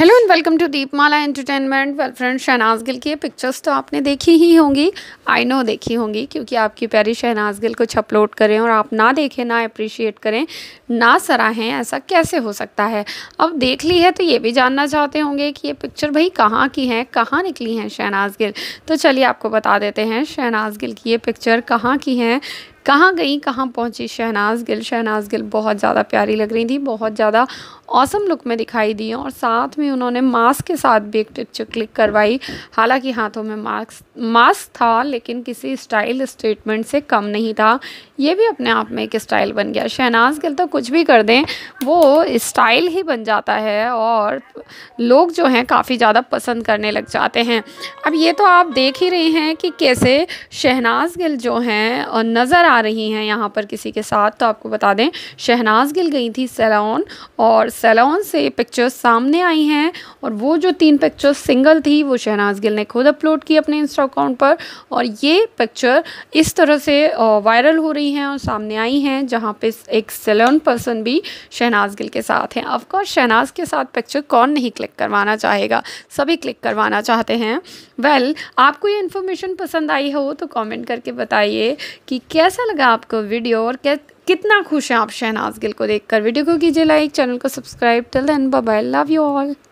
Hello and welcome to Deepmala entertainment. Well friend, Shehnaaz Gill की ये pictures तो आपने देखी ही होंगी, आई नो देखी होंगी, क्योंकि आपकी प्यारी शहनाज गिल कुछ अपलोड करें और आप ना देखें, ना अप्रिशिएट करें, ना सराहें, ऐसा कैसे हो सकता है। अब देख ली है तो ये भी जानना चाहते होंगे कि ये पिक्चर भाई कहाँ की है, कहाँ निकली हैं शहनाज गिल। तो चलिए आपको बता देते हैं शहनाज गिल की ये पिक्चर कहाँ की है, कहाँ गई, कहाँ पहुंची शहनाज गिल। शहनाज गिल बहुत ज़्यादा प्यारी लग रही थी, बहुत ज़्यादा ऑसम लुक में दिखाई दी और साथ में उन्होंने मास्क के साथ भी एक पिक्चर क्लिक करवाई। हालांकि हाथों में मास्क था, लेकिन किसी स्टाइल स्टेटमेंट से कम नहीं था। ये भी अपने आप में एक स्टाइल बन गया। शहनाज गिल तो कुछ भी कर दें वो स्टाइल ही बन जाता है और लोग जो हैं काफ़ी ज़्यादा पसंद करने लग जाते हैं। अब ये तो आप देख ही रहे हैं कि कैसे शहनाज गिल जो हैं नज़र आ रही हैं यहाँ पर किसी के साथ। तो आपको बता दें शहनाज गिल गई थी सैलून और सैलून से पिक्चर्स सामने आई हैं और वो जो 3 पिक्चर्स सिंगल थी वो शहनाज गिल ने खुद अपलोड की अपने इंस्टा अकाउंट पर। और ये पिक्चर इस तरह से वायरल हो रही हैं और सामने आई हैं जहाँ पे एक सैलून पर्सन भी शहनाज गिल के साथ हैं। ऑफ कोर्स शहनाज के साथ पिक्चर कौन नहीं क्लिक करवाना चाहेगा, सभी क्लिक करवाना चाहते हैं। वेल आपको ये इन्फॉर्मेशन पसंद आई हो तो कमेंट करके बताइए कि कैसा लगा आपको वीडियो और कितना खुश हैं आप शहनाज गिल को देखकर। वीडियो को कीजिए लाइक, चैनल को subscribe. Till then bye bye, love you all.